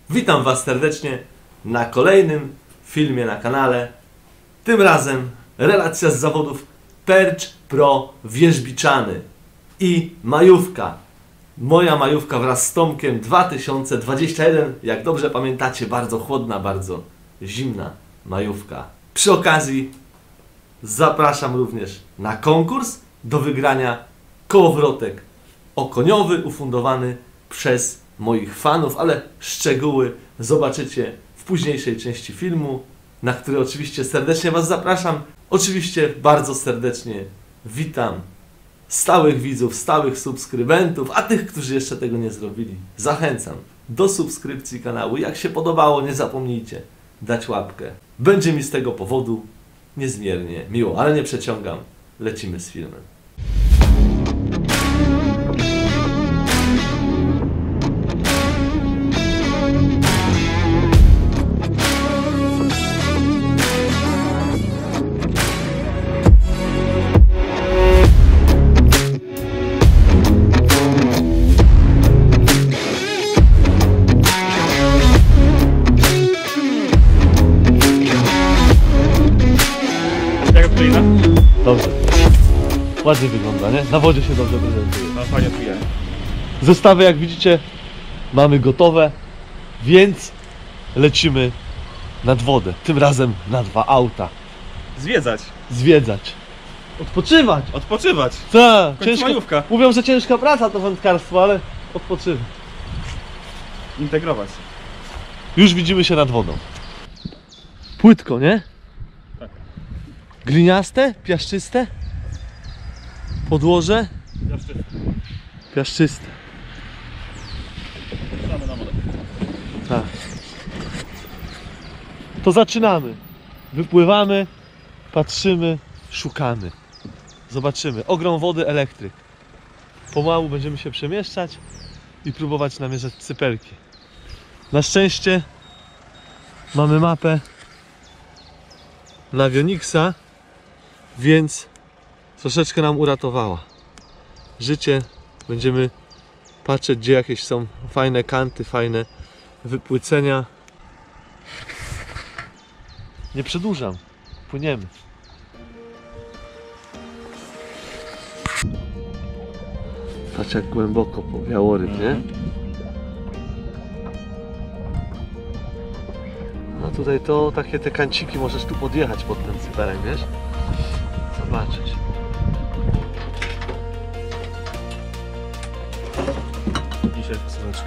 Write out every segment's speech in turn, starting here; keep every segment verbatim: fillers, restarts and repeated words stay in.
Witam Was serdecznie na kolejnym filmie na kanale. Tym razem relacja z zawodów Perch Pro Wierzbiczany i majówka. Moja majówka wraz z Tomkiem dwa tysiące dwudziesty pierwszy. Jak dobrze pamiętacie, bardzo chłodna, bardzo zimna majówka. Przy okazji zapraszam również na konkurs do wygrania kołowrotek okoniowy ufundowany przez moich fanów, ale szczegóły zobaczycie w późniejszej części filmu, na który oczywiście serdecznie Was zapraszam. Oczywiście bardzo serdecznie witam stałych widzów, stałych subskrybentów, a tych, którzy jeszcze tego nie zrobili, zachęcam do subskrypcji kanału. Jak się podobało, nie zapomnijcie dać łapkę. Będzie mi z tego powodu niezmiernie miło, ale nie przeciągam. Lecimy z filmem. Dobrze. Ładnie wygląda, nie? Na wodzie się dobrze prezentuje. No fajnie pije. Zestawy, jak widzicie, mamy gotowe, więc lecimy nad wodę. Tym razem na dwa auta. Zwiedzać. Zwiedzać. Odpoczywać. Odpoczywać. Tak, W końcu majówka. Mówią, że ciężka praca to wędkarstwo, ale odpoczywać. Integrować. Już widzimy się nad wodą. Płytko, nie? Tak. Gliniaste, piaszczyste. Podłoże. Piaszczyste. Piaszczyste. Zaczynamy na wodę. Tak. To zaczynamy. Wypływamy, patrzymy, szukamy. Zobaczymy. Ogrom wody, elektryk. Pomału będziemy się przemieszczać i próbować namierzać cypelki. Na szczęście mamy mapę Navionixa, więc troszeczkę nam uratowała życie. Będziemy patrzeć, gdzie jakieś są fajne kanty, fajne wypłycenia. Nie przedłużam, płyniemy. Patrz, jak głęboko po białoryb, nie? No tutaj to takie te kanciki, możesz tu podjechać pod ten cyberek, wiesz? Zobaczyć. Dzisiaj posyłeczka.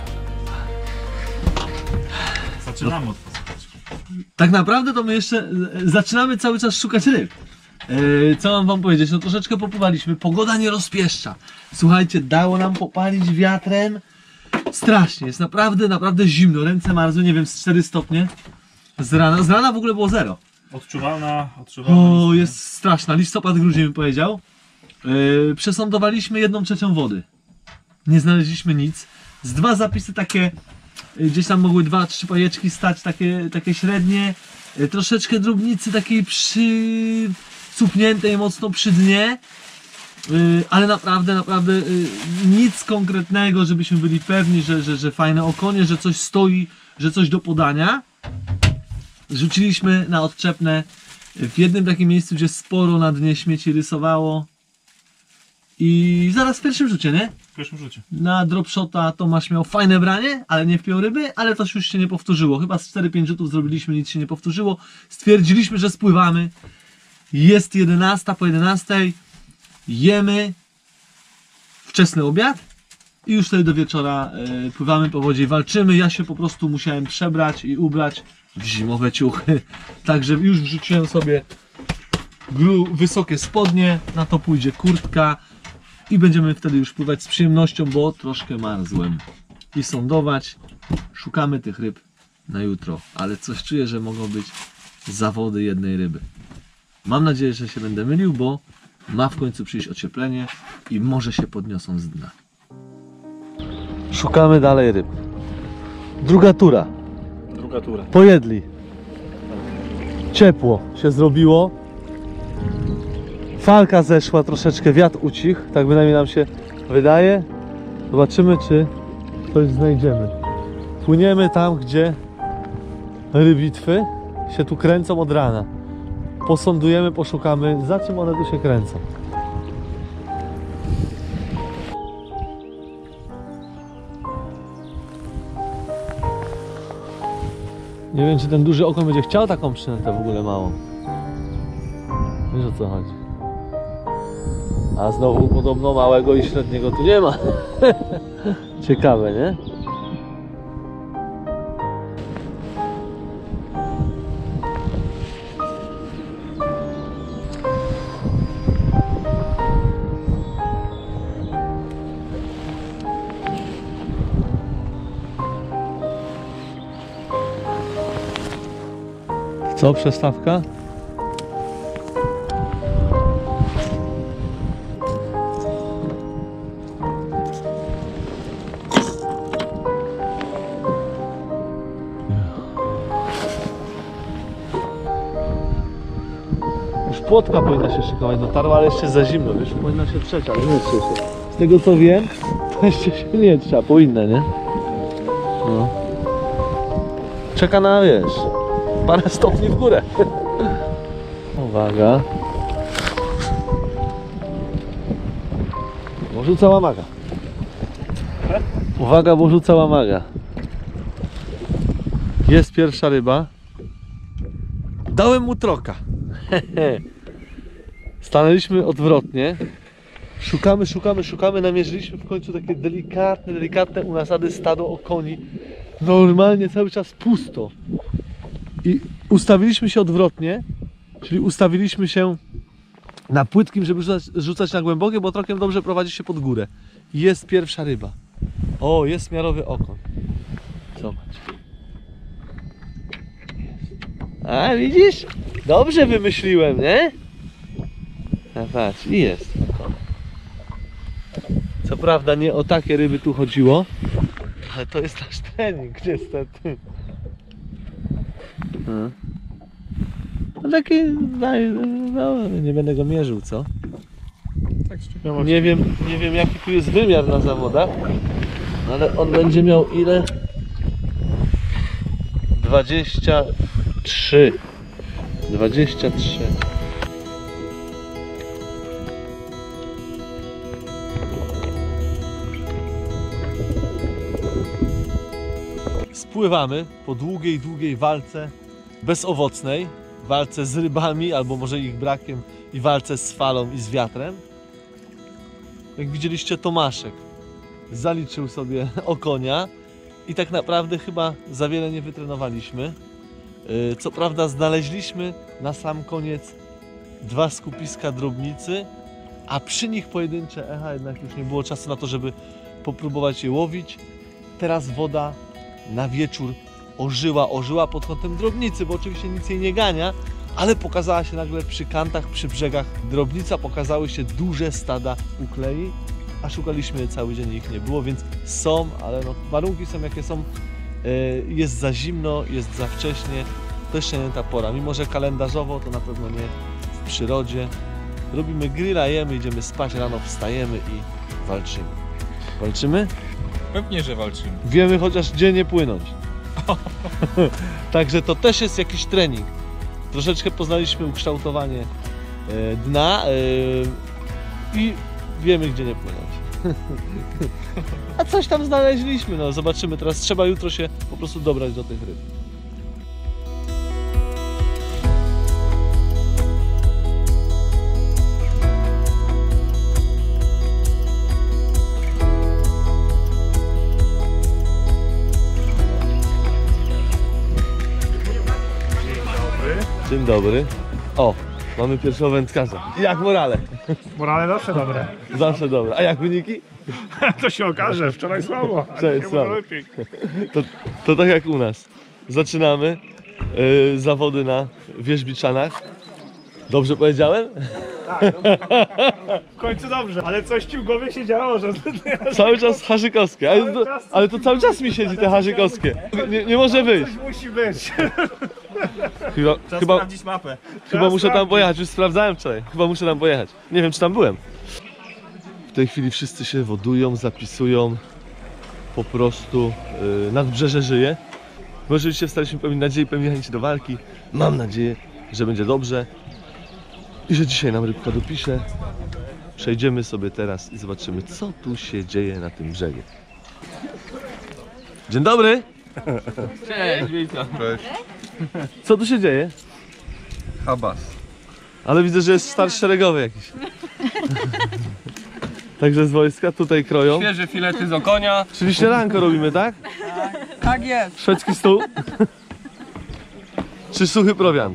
Zaczynamy od posyłeczki. Tak naprawdę to my jeszcze zaczynamy cały czas szukać ryb. Yy, co mam wam powiedzieć? No troszeczkę popływaliśmy, pogoda nie rozpieszcza. Słuchajcie, dało nam popalić wiatrem strasznie, jest naprawdę, naprawdę zimno, ręce marzły, nie wiem, z cztery stopnie z rana, z rana w ogóle było zero. Odczuwalna, odczuwalna. O, jest straszna, listopad, grudzień bym powiedział. Yy, przesądowaliśmy jedną trzecią wody, nie znaleźliśmy nic. Z dwa zapisy takie, yy, gdzieś tam mogły dwa, trzy pajeczki stać, takie, takie średnie, yy, troszeczkę drobnicy takiej przycupniętej mocno przy dnie. Yy, ale naprawdę, naprawdę yy, nic konkretnego, żebyśmy byli pewni, że, że, że fajne okonie, że coś stoi, że coś do podania. Rzuciliśmy na odczepne w jednym takim miejscu, gdzie sporo na dnie śmieci rysowało. I zaraz w pierwszym rzucie, nie? W pierwszym rzucie. Na dropshota Tomasz miał fajne branie, ale nie wpiął ryby, ale to już się nie powtórzyło. Chyba z cztery pięć rzutów zrobiliśmy, nic się nie powtórzyło. Stwierdziliśmy, że spływamy. Jest jedenasta, po jedenastej jemy wczesny obiad i już wtedy do wieczora y, pływamy po wodzie i walczymy. Ja się po prostu musiałem przebrać i ubrać w zimowe ciuchy. Także już wrzuciłem sobie gru, wysokie spodnie, na to pójdzie kurtka i będziemy wtedy już pływać z przyjemnością, bo troszkę marzłem. I sądować. Szukamy tych ryb na jutro, ale coś czuję, że mogą być zawody jednej ryby. Mam nadzieję, że się będę mylił, bo ma w końcu przyjść ocieplenie i może się podniosą z dna. Szukamy dalej ryb. Druga tura. Druga tura. Pojedli. Ciepło się zrobiło. Falka zeszła troszeczkę, wiatr ucichł, tak bynajmniej nam się wydaje. Zobaczymy, czy coś znajdziemy. Płyniemy tam, gdzie rybitwy się tu kręcą od rana. Posądujemy, poszukamy, za czym one tu się kręcą. Nie wiem, czy ten duży okon będzie chciał taką przynętę w ogóle małą. Wiesz, o co chodzi. A znowu podobno małego i średniego tu nie ma. Ciekawe, nie? Co, przestawka? Już płotka powinna się szykować, dotarła, ale jeszcze za zimno, wiesz, powinna się trzeć, ale nie trze się. Z tego co wiem, to jeszcze się nie trza, powinna, nie? No. Czeka na, wiesz, parę stopni w górę. Uwaga. Bo rzuca łamaga. Uwaga, bo rzuca łamaga. Jest pierwsza ryba. Dałem mu troka. Stanęliśmy odwrotnie. Szukamy, szukamy, szukamy. Namierzyliśmy w końcu takie delikatne, delikatne u nasady stado okoni. Normalnie cały czas pusto. I ustawiliśmy się odwrotnie, czyli ustawiliśmy się na płytkim, żeby rzucać, rzucać na głębokie, bo trokiem dobrze prowadzi się pod górę. Jest pierwsza ryba. O, jest miarowy okon. Zobacz. A, widzisz? Dobrze wymyśliłem, nie? A patrz, i jest. Co prawda nie o takie ryby tu chodziło, ale to jest nasz trening, niestety. Hmm. No taki, no, nie będę go mierzył, co? Tak, Nie wiem, nie wiem jaki tu jest wymiar na zawodach, ale on będzie miał ile? dwadzieścia trzy. dwadzieścia trzy. Spływamy po długiej, długiej walce bezowocnej, walce z rybami, albo może ich brakiem, i walce z falą i z wiatrem. Jak widzieliście, Tomaszek zaliczył sobie okonia i tak naprawdę chyba za wiele nie wytrenowaliśmy. Co prawda znaleźliśmy na sam koniec dwa skupiska drobnicy, a przy nich pojedyncze echa, jednak już nie było czasu na to, żeby popróbować je łowić. Teraz woda na wieczór ożyła, ożyła pod kątem drobnicy, bo oczywiście nic jej nie gania, ale pokazała się nagle przy kantach, przy brzegach drobnica, pokazały się duże stada uklei, a szukaliśmy je cały dzień i ich nie było, więc są, ale no, warunki są jakie są, jest za zimno, jest za wcześnie, to jeszcze nie ta pora, mimo że kalendarzowo to na pewno nie w przyrodzie. Robimy grilla, jemy, idziemy spać, rano wstajemy i walczymy. Walczymy? Pewnie, że walczymy. Wiemy chociaż gdzie nie płynąć. Także to też jest jakiś trening. Troszeczkę poznaliśmy ukształtowanie e, dna e, i wiemy gdzie nie płynąć. A coś tam znaleźliśmy, no zobaczymy. Teraz trzeba jutro się po prostu dobrać do tych ryb. Dzień dobry. O, mamy pierwszego wędkarza. Jak morale? Morale zawsze dobre. Zawsze dobre. A jak wyniki? To się okaże, wczoraj słabo, a Wczoraj dzisiaj słabo. może lepiej. To, to tak jak u nas. Zaczynamy yy, zawody na Wierzbiczanach. Dobrze powiedziałem? W końcu dobrze, ale coś ci w głowie się działo, że... Cały czas harzykowskie. Ale to, ale to cały czas mi siedzi te harzykowskie. Nie, nie może być. Coś musi być. Chyba, Trzeba chyba, sprawdzić mapę. chyba muszę tam pojechać. Już sprawdzałem wczoraj. Chyba muszę tam pojechać. Nie wiem czy tam byłem. W tej chwili wszyscy się wodują, zapisują. po prostu yy, nadbrzeże żyje. My oczywiście staraliśmy pełnić nadziei, pełnić chęci do walki. Mam nadzieję, że będzie dobrze i że dzisiaj nam rybka dopisze. Przejdziemy sobie teraz i zobaczymy, co tu się dzieje na tym brzegu. Dzień dobry! Cześć, witam. Cześć. Co tu się dzieje? Habas. Ale widzę, że jest start szeregowy jakiś. Także z wojska tutaj kroją. Świeże filety z okonia. Czyli śniadanko robimy, tak? Tak jest. Szwedzki stół? Czy suchy prowiant?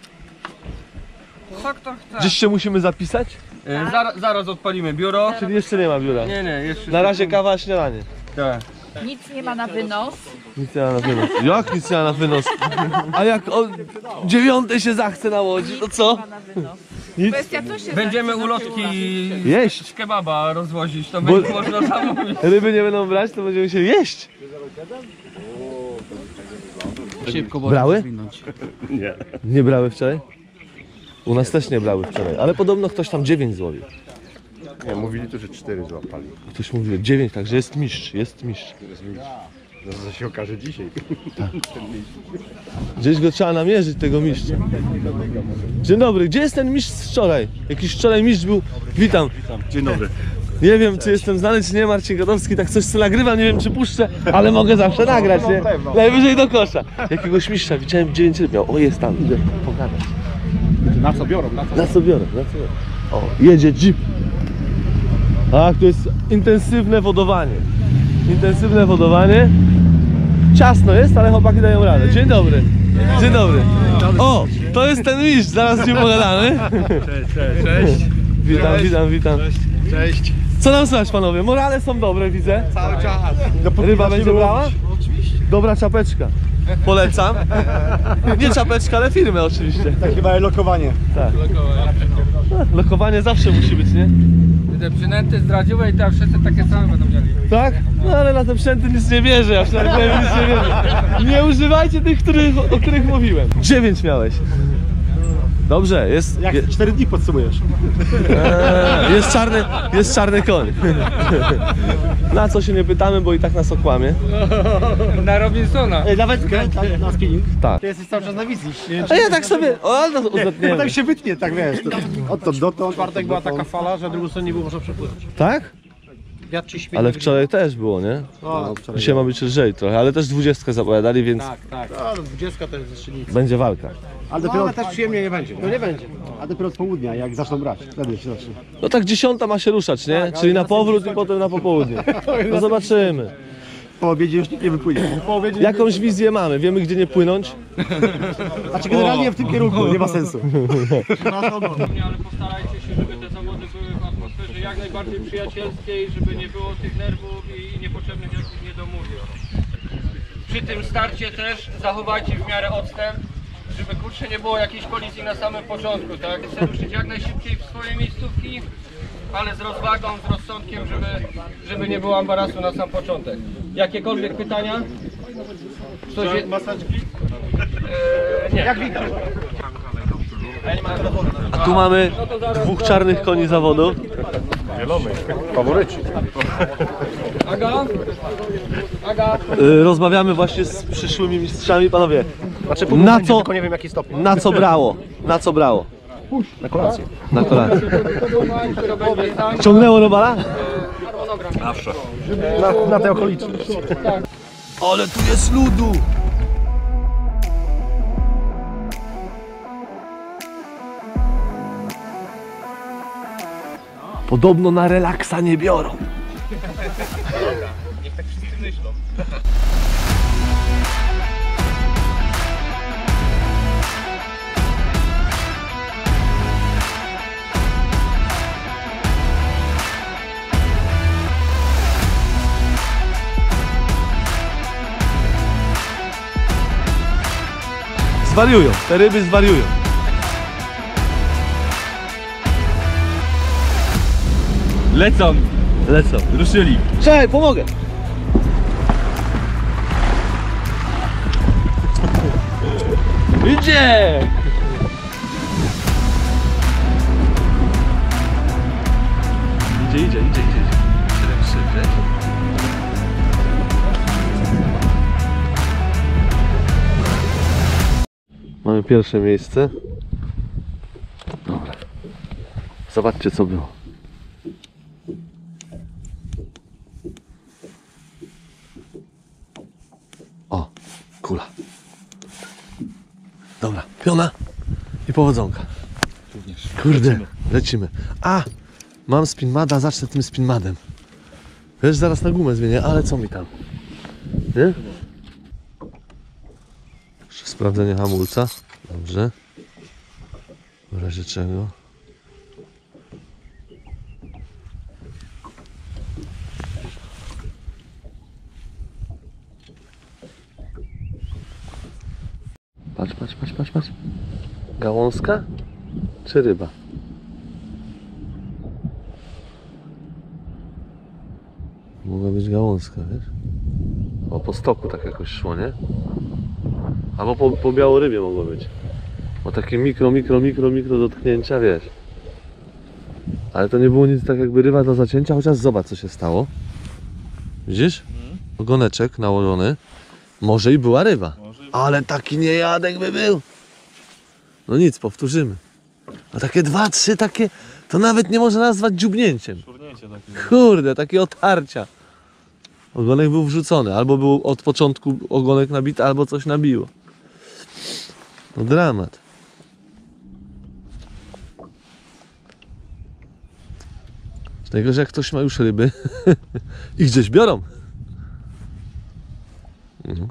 Co kto chce? Gdzieś się musimy zapisać? E, zaraz, zaraz odpalimy biuro. Czyli jeszcze nie ma biura? Nie, nie, jeszcze. Na razie kawa, a śniadanie. Tak. Nic nie ma na wynos. Nic nie ma na wynos. Jak nic nie ma na wynos? A jak o dziewiątej się zachce na łodzi, to co? Ma na wynos. Nic. Kwestia co się Będziemy zaczyna ulotki Jeść! z kebaba rozwozić, to Bo- będzie można zamówić. Ryby nie będą brać, to będziemy się jeść. Szybko, Brały? Nie. Nie brały wczoraj? U nas też nie brały wczoraj, ale podobno ktoś tam dziewięć złowił. Nie, mówili tu, że cztery złapali. Ktoś mówił dziewięć, także jest mistrz, jest mistrz. No to się okaże dzisiaj. Gdzieś go trzeba namierzyć, tego mistrza. Dzień dobry, gdzie jest ten mistrz z wczoraj? Jakiś wczoraj mistrz był. Witam. Dzień dobry. Nie wiem, czy jestem znany, czy nie, Marcin Godowski, tak coś co nagrywam, nie wiem, czy puszczę, ale mogę zawsze nagrać, nie? Najwyżej do kosza. Jakiegoś mistrza, widziałem dziewięć ryb miał. O, jest tam, idę pogadać. Na co biorą? Na co? Na co biorę, na co biorę. O, jedzie jeep. Tak, to jest intensywne wodowanie. Intensywne wodowanie. Ciasno jest, ale chłopaki dają radę. Dzień dobry. Dzień dobry. O, to jest ten mistrz, zaraz z nim pogadamy. Cześć, cześć, cześć. Witam, witam, witam. Cześć. Co nam słychać, panowie? Morale są dobre, widzę. Cały czas. Ryba będzie brała? Dobra czapeczka. Polecam. Nie czapeczka, ale firmę oczywiście. Takie małe lokowanie. Tak. Lokowanie zawsze musi być, nie? Te przynęty zdradziły i teraz wszyscy takie same będą mieli. Tak? No ale na te sprzęty nic nie wierzę, ja przynajmniej nic nie wierzę. Nie używajcie tych, których, o których mówiłem. Dziewięć miałeś. Dobrze, jest. Jak Je, cztery dni podsumujesz? eee, jest czarny, jest czarny koń. Na co się nie pytamy, bo i tak nas okłamie. Na Robinsona. Ej, na wędkę, tak, na spinning. Tak. Ty jesteś cały czas na wizji. Nie, A ja tak sobie. O, no, bo uzdatniemy. tak się wytnie, tak wiesz. To, odtąd dotąd. czwartek była taka fala, że drugą stronę nie było można przepłynąć. Tak? Wiatr ci śmieje. Ale wczoraj też było, nie? No, Dzisiaj ma być lżej trochę, ale też dwudziestkę zapowiadali, więc Tak, tak. A, no dwudziestka to jest strzelnica. będzie walka. ale No, dopiero, ale też przyjemnie nie będzie. no nie będzie. A dopiero od południa, jak zaczną brać. Wtedy się zacznie. No tak dziesiąta ma się ruszać, nie? Czyli na powrót i potem na popołudnie. No zobaczymy. Po obiedzie już nikt nie wypłynie. Po obiedzie... Jakąś wizję mamy, wiemy gdzie nie płynąć. Znaczy generalnie w tym kierunku, nie ma sensu. Ale postarajcie się, żeby te zawody były w atmosferze jak najbardziej przyjacielskiej, żeby nie było tych nerwów i niepotrzebnych jakichś niedomówień. Przy tym starcie też zachowajcie w miarę odstęp, żeby kurczę nie było jakiejś kolizji na samym początku, tak? Chcę ruszyć jak najszybciej w swoje miejscówki, ale z rozwagą, z rozsądkiem, żeby, żeby nie było ambarasu na sam początek. Jakiekolwiek pytania? Coś je... Maseczki? Eee, nie. Jak widać. A tu mamy dwóch czarnych koni zawodu. Zielony. Faworyci. Aga? Aga? Y, Rozmawiamy właśnie z przyszłymi mistrzami, panowie. Znaczy, Na co, tylko nie wiem jaki stopień. na co brało? Na co brało? Na kolację. Na kolację. To będzie tak. Ciągnęło robala? Harmonogram. Na, na te okoliczności. Ale tu jest ludu! Podobno na relaksa nie biorą. Niech tak wszyscy myślą. Zwariują, te ryby zwariują. Lecą. Lecą. Ruszyli. Cześć, pomogę. Idzie! Idzie, idzie, idzie, idzie. siedem trzy, Mamy pierwsze miejsce. Dobra. Zobaczcie, co było. O, kula. Dobra, piona i powodzonka. Kurde, lecimy. A, mam spinmada, zacznę tym spinmadem. Wiesz, zaraz na gumę zmienię, ale co mi tam? Nie? Jeszcze sprawdzenie hamulca. Dobrze. W razie czego. Patrz, patrz, patrz, patrz, patrz. Gałązka czy ryba? Mogła być gałązka, wiesz? O, po stoku tak jakoś szło, nie? Albo po, po białorybie mogło być. O, takie mikro, mikro, mikro, mikro dotknięcia, wiesz? Ale to nie było nic tak jakby ryba do zacięcia, chociaż zobacz, co się stało. Widzisz? Ogoneczek nałożony. Może i była ryba. Ale taki niejadek by był. No nic, powtórzymy. A takie dwa, trzy takie, to nawet nie można nazwać dziubnięciem. Kurde, takie otarcia. Ogonek był wrzucony, albo był od początku ogonek nabity, albo coś nabiło. No dramat. Z tego, że jak ktoś ma już ryby i gdzieś biorą. Mhm.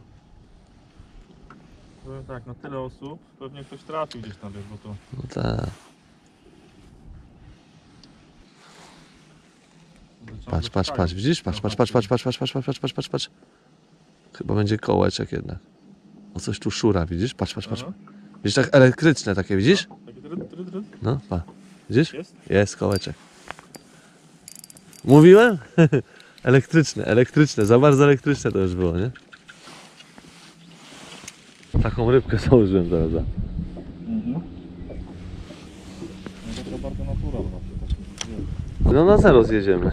No tak, na tyle osób pewnie ktoś trafił gdzieś tam, wiesz, bo to... No tak. Patrz, patrz, patrz, widzisz? Patrz, patrz, patrz, patrz, patrz, patrz, patrz, patrz, patrz, patrz, patrz, patrz. Chyba będzie kołeczek jednak. O, coś tu szura, widzisz? Patrz, patrz, patrz. Widzisz, tak elektryczne takie, widzisz? Taki tryt, tryt, tryt. No, pa. Widzisz? Jest? Jest kołeczek. Mówiłem? Elektryczne, elektryczne, za bardzo elektryczne to już było, nie? Taką rybkę założyłem zaraz. Mhm. No to bardzo naturalna. No na zero zjedziemy.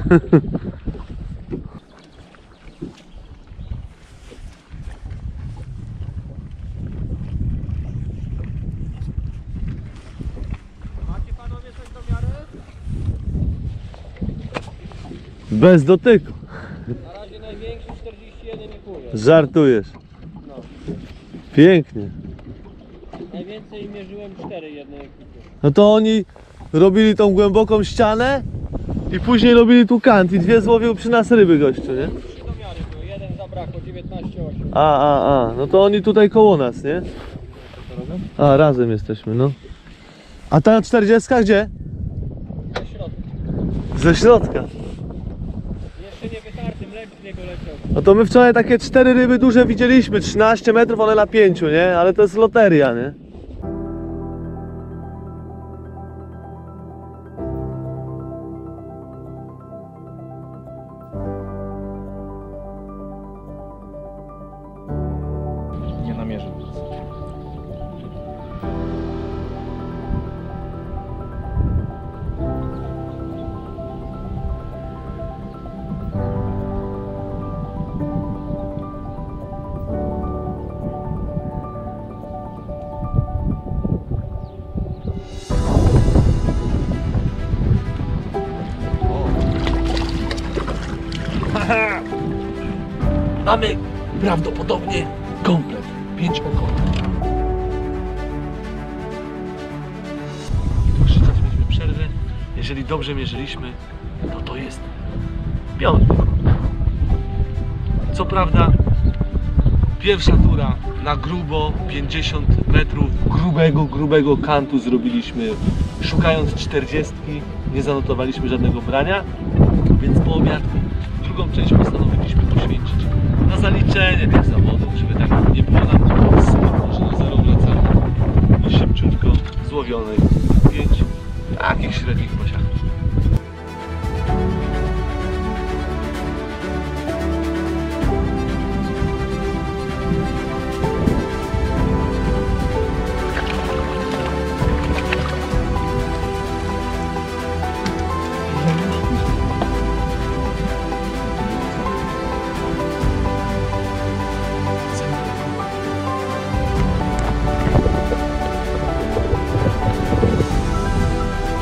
Macie panowie coś do miary? Bez dotyku. Na razie największy czterdzieści jeden i pół jest. Żartujesz. No. Pięknie. Najwięcej mierzyłem cztery jednej ekipy. No to oni robili tą głęboką ścianę i później robili tu kant i dwie złowił przy nas ryby gościu, nie? Trzy do miary były, jeden zabrakło, dziewiętnaście osiem. A, a, a, no to oni tutaj koło nas, nie? A, razem jesteśmy, no. A ta czterdziestka gdzie? Ze środka. Ze środka. Jeszcze nie wytarty, mlek z niego leciał. No to my wczoraj takie cztery ryby duże widzieliśmy, trzynaście metrów, one na pięciu, nie? Ale to jest loteria, nie? Nie namierzył. Mamy prawdopodobnie komplet. Pięć okonek. Dłuższy czas mieliśmy przerwę. Jeżeli dobrze mierzyliśmy, to to jest piąty. Co prawda pierwsza tura na grubo pięćdziesiąt metrów grubego, grubego kantu zrobiliśmy, szukając czterdziestki. Nie zanotowaliśmy żadnego brania, więc po obiadku drugą część postanowiliśmy poświęcić na zaliczenie tych zawodów, żeby tak nie było nam smutno, że na zero wracamy i szybciutko złowionych pięć takich średnich posiadów.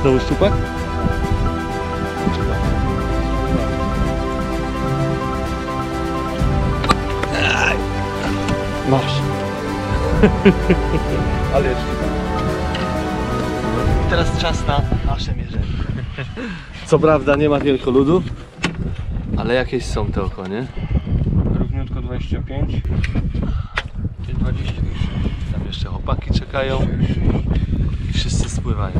Znowu szczupak? Masz. Ale jeszcze. Teraz czas na nasze mierzenie. Co prawda nie ma wielkoludów, ale jakieś są te okonie. Równiutko dwadzieścia pięć. dwadzieścia sześć. Tam jeszcze chłopaki czekają i wszyscy spływają.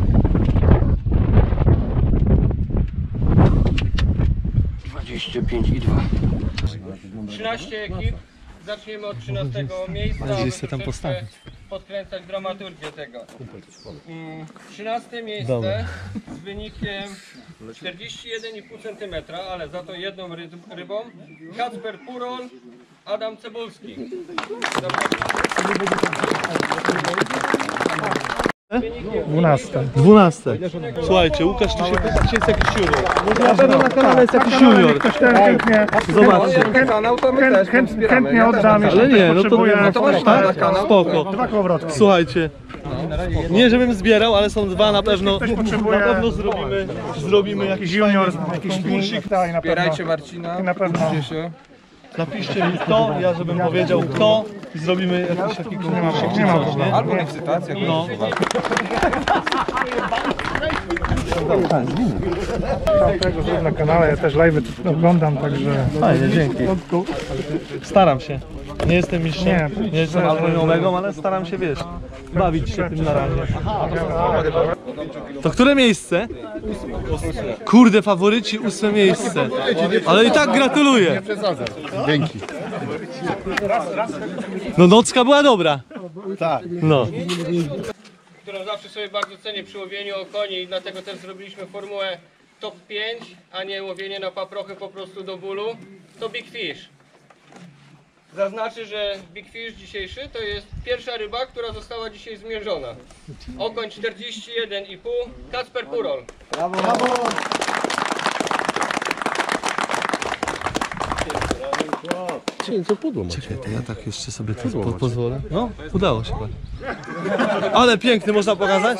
dwadzieścia pięć i dwa. trzynaście ekip. Zaczniemy od trzynastego miejsca. Gdzieś aby se tam troszeczkę postawić. podkręcać dramaturgię tego. Mm, trzynaste miejsce Dobra. z wynikiem czterdzieści jeden i pół centymetra, ale za to jedną ryb- rybą. Kacper Purol, Adam Cebulski. Dwunasta. Dwunaste. Słuchajcie, Łukasz tu się pyta, czy jest jakiś junior. Na pewno na kanale jest jakiś junior. Ktoś ten chętnie, Zobaczcie. chęt, chęt, chętnie oddam, jeśli Ale ktoś nie, no to, potrzebuje. no to masz tak? Spoko. Dwa kołowrotki. Słuchajcie, nie żebym zbierał, ale są dwa na pewno. Ktoś potrzebuje Na pewno zrobimy, zrobimy jakiś junior, fajny jakiś konkursik. tak, na pewno. Wspierajcie Marcina. Na pewno. Napiszcie mi kto, ja żebym powiedział kto i zrobimy jakiś taki konkursik. Nie ma problemu. Albo licytacja. No. Tam tego zrobię na kanale, ja też live oglądam, także... Fajnie, dzięki. Staram się. Nie jestem mistrzem, Nie, nie, jestem alfą i omegą, ale staram się, wiesz, bawić się tym na razie. To które miejsce? Kurde, faworyci, ósme miejsce. Ale i tak gratuluję. Dzięki. No nocka była dobra. Tak. No. Którą zawsze sobie bardzo cenię przy łowieniu okoni i dlatego też zrobiliśmy formułę top pięć, a nie łowienie na paprochy po prostu do bólu, to Big Fish. Zaznaczę, że Big Fish dzisiejszy to jest pierwsza ryba, która została dzisiaj zmierzona. Okoń czterdzieści jeden i pół, Kacper Purol. Czekaj, to ja tak jeszcze sobie to po, pozwolę. No, udało się. Ale piękny, można pokazać?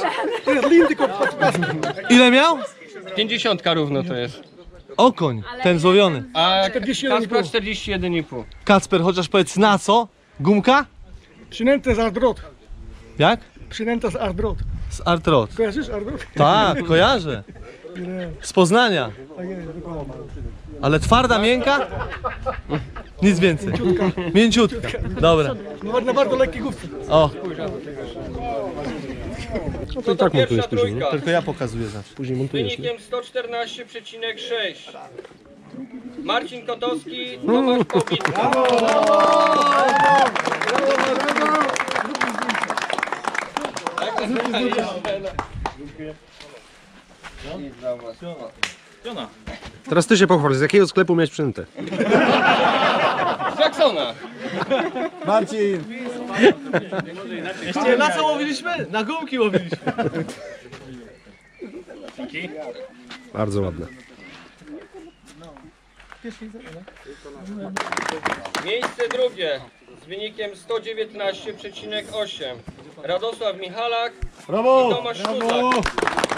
Ile miał? pięćdziesiątka równo to jest. Okoń, ten złowiony. A Kacper czterdzieści jeden i pół. Kacper, chociaż powiedz na co? Gumka? Przynętę z Ardrot. Jak? Przynęta z Ardrot. Z Artrot. Kojarzysz Ardrot? Tak, kojarzę. Z Poznania. Ale twarda, miękka? Nic więcej. Mięciutka. Dobra. Na bardzo lekkiej główce. O, No to, to pierwsza trójka. tylko ja pokazuję zawsze. Z wynikiem sto czternaście przecinek sześć. Marcin Kotowski, Tomasz Kołbicki. Teraz ty się pochwal, z jakiego sklepu miałeś przynętę? Z Jacksona. Jeszcze na co łowiliśmy? Na gumki łowiliśmy. Bardzo ładne. Miejsce drugie z wynikiem sto dziewiętnaście przecinek osiem. Radosław Michalak i Tomasz Szuzak.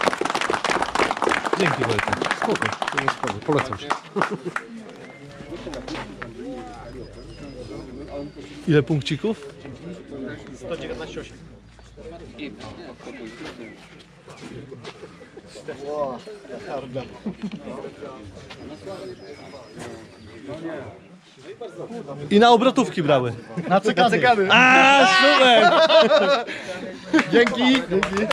Dzięki Wojtek. Polecam się. Ile punkcików? I na obrotówki brały. Na cekady. A, super! Dzięki.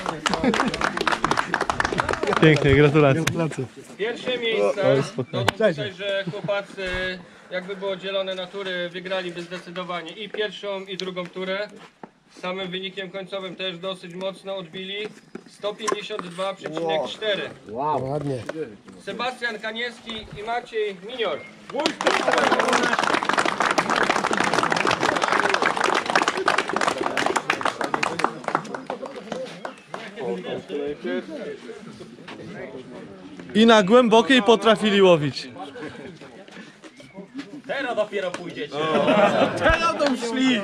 Pięknie, gratulacje. Pierwsze miejsce. Dodam tutaj, że chłopacy, jakby było dzielone na tury, wygraliby zdecydowanie i pierwszą, i drugą turę. Z samym wynikiem końcowym też dosyć mocno odbili. sto pięćdziesiąt dwa przecinek cztery. Wow, ładnie. Sebastian Kaniewski i Maciej Minior. I na głębokiej potrafili łowić. Teraz dopiero pójdziecie. Teraz to szli!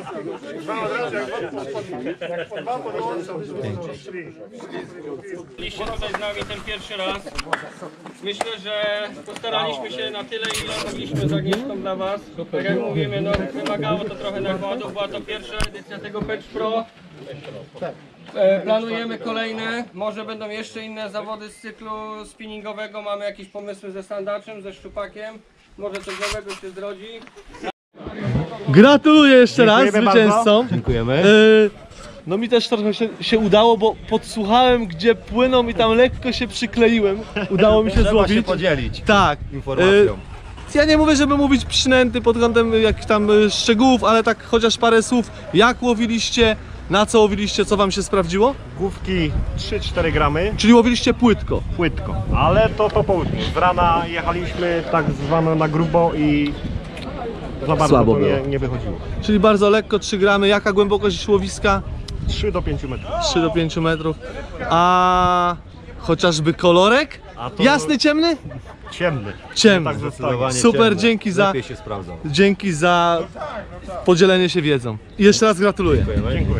Byliście tutaj z nami ten pierwszy raz. Myślę, że postaraliśmy się na tyle, ile mogliśmy z Agnieszką dla Was. Tak jak mówimy, no, wymagało to trochę nakładów. Była to pierwsza edycja tego Perch Pro. E, planujemy kolejne. Może będą jeszcze inne zawody z cyklu spinningowego. Mamy jakieś pomysły ze sandaczem, ze szczupakiem. Może coś nowego się zrodzi. Gratuluję jeszcze raz Dziękujemy zwycięzcom. bardzo. Dziękujemy. Y, no mi też trochę się, się udało, bo podsłuchałem, gdzie płyną i tam lekko się przykleiłem. Udało mi się Trzeba złowić. się podzielić Tak. informacją. Ja nie mówię, żeby mówić przynęty pod kątem jakichś tam y, szczegółów, ale tak chociaż parę słów. Jak łowiliście, na co łowiliście, co wam się sprawdziło? Główki trzy cztery gramy, Czyli łowiliście płytko. płytko. Ale to po południu. Z rana jechaliśmy tak zwane na grubo i za bardzo Słabo to nie, było. nie wychodziło. Czyli bardzo lekko, trzy gramy. Jaka głębokość łowiska? trzy do pięciu metrów. trzy do pięciu metrów. A chociażby kolorek? A to Jasny, ciemny? ciemny. Ciemny. Tak zostanie. Zdecydowanie Super, ciemne. dzięki za- Lepiej się sprawdzał. Dzięki za podzielenie się wiedzą. I jeszcze raz gratuluję. Dziękuję.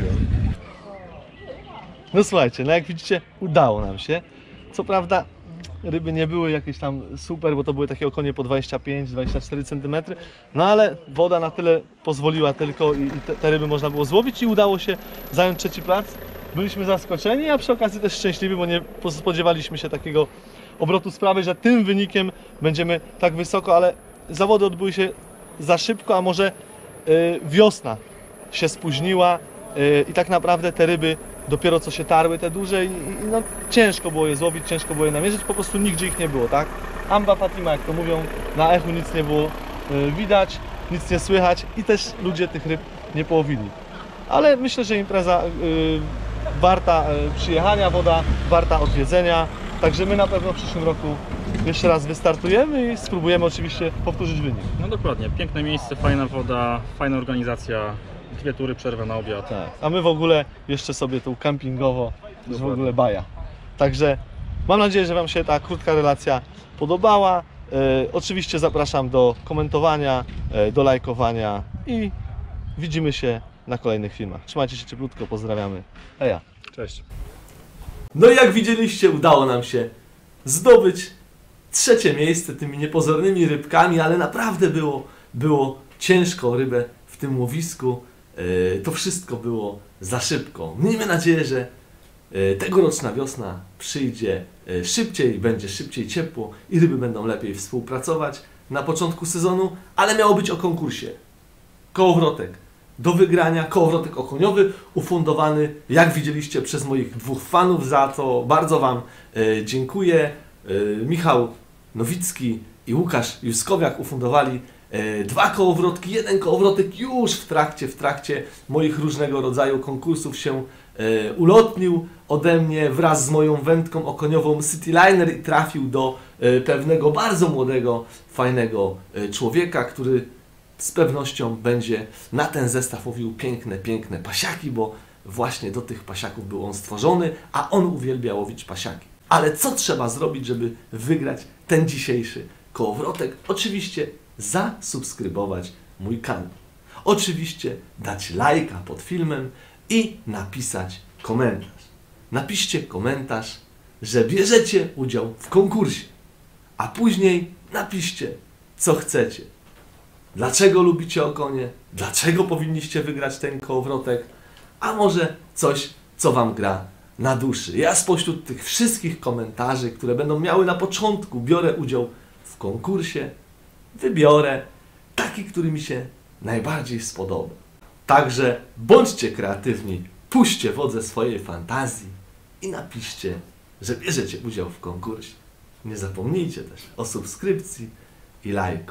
No słuchajcie, no jak widzicie, udało nam się. Co prawda ryby nie były jakieś tam super, bo to były takie okonie po dwadzieścia pięć do dwudziestu czterech centymetrów. No ale woda na tyle pozwoliła tylko i i te, te ryby można było złowić i udało się zająć trzeci plac. Byliśmy zaskoczeni, a przy okazji też szczęśliwi, bo nie spodziewaliśmy się takiego obrotu sprawy, że tym wynikiem będziemy tak wysoko, ale zawody odbyły się za szybko, a może y, wiosna się spóźniła y, i tak naprawdę te ryby dopiero co się tarły, te duże i, i no, ciężko było je złowić, ciężko było je namierzyć, po prostu nigdzie ich nie było, tak? Amba Fatima, jak to mówią, na echu nic nie było y, widać, nic nie słychać i też ludzie tych ryb nie połowili. Ale myślę, że impreza y, warta y, przyjechania, woda warta odwiedzenia, także my na pewno w przyszłym roku jeszcze raz wystartujemy i spróbujemy oczywiście powtórzyć wynik. No dokładnie, piękne miejsce, fajna woda, fajna organizacja, dwie tury, przerwę na obiad. Tak. A my w ogóle jeszcze sobie tu kampingowo, to jest w ogóle baja. Także mam nadzieję, że Wam się ta krótka relacja podobała. E, oczywiście zapraszam do komentowania, e, do lajkowania i widzimy się na kolejnych filmach. Trzymajcie się cieplutko, pozdrawiamy. Heja. Cześć. No i jak widzieliście, udało nam się zdobyć trzecie miejsce tymi niepozornymi rybkami, ale naprawdę było, było ciężko rybę w tym łowisku. Yy, to wszystko było za szybko. Miejmy nadzieję, że yy, tegoroczna wiosna przyjdzie yy, szybciej, będzie szybciej ciepło i ryby będą lepiej współpracować na początku sezonu, ale miało być o konkursie. Kołowrotek do wygrania, kołowrotek okoniowy ufundowany, jak widzieliście, przez moich dwóch fanów, za to bardzo Wam e, dziękuję. E, Michał Nowicki i Łukasz Juskowiak ufundowali e, dwa kołowrotki, jeden kołowrotek już w trakcie, w trakcie moich różnego rodzaju konkursów się e, ulotnił ode mnie wraz z moją wędką okoniową Cityliner i trafił do e, pewnego bardzo młodego, fajnego e, człowieka, który z pewnością będzie na ten zestaw łowił piękne, piękne pasiaki, bo właśnie do tych pasiaków był on stworzony, a on uwielbia łowić pasiaki. Ale co trzeba zrobić, żeby wygrać ten dzisiejszy kołowrotek? Oczywiście zasubskrybować mój kanał. Oczywiście dać lajka pod filmem i napisać komentarz. Napiszcie komentarz, że bierzecie udział w konkursie, a później napiszcie, co chcecie. Dlaczego lubicie okonie? Dlaczego powinniście wygrać ten kołowrotek? A może coś, co Wam gra na duszy. Ja spośród tych wszystkich komentarzy, które będą miały na początku, biorę udział w konkursie, wybiorę taki, który mi się najbardziej spodoba. Także bądźcie kreatywni, puśćcie wodze swojej fantazji i napiszcie, że bierzecie udział w konkursie. Nie zapomnijcie też o subskrypcji i lajku.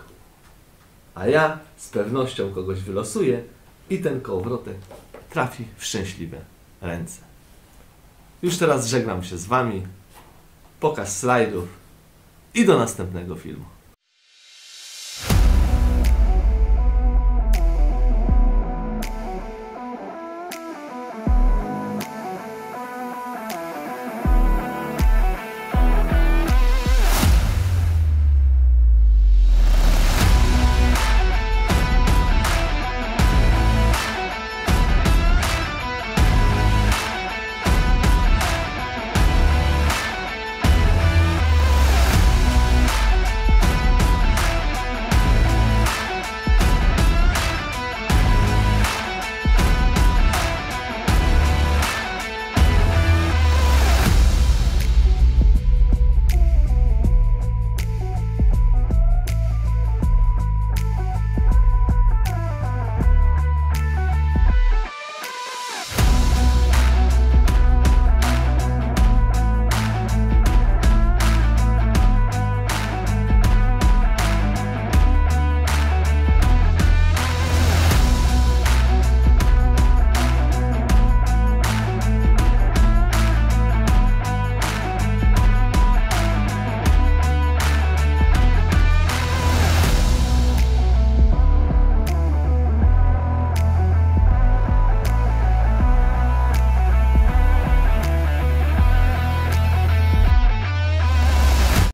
A ja z pewnością kogoś wylosuję i ten kołowrotek trafi w szczęśliwe ręce. Już teraz żegnam się z Wami, pokaz slajdów i do następnego filmu.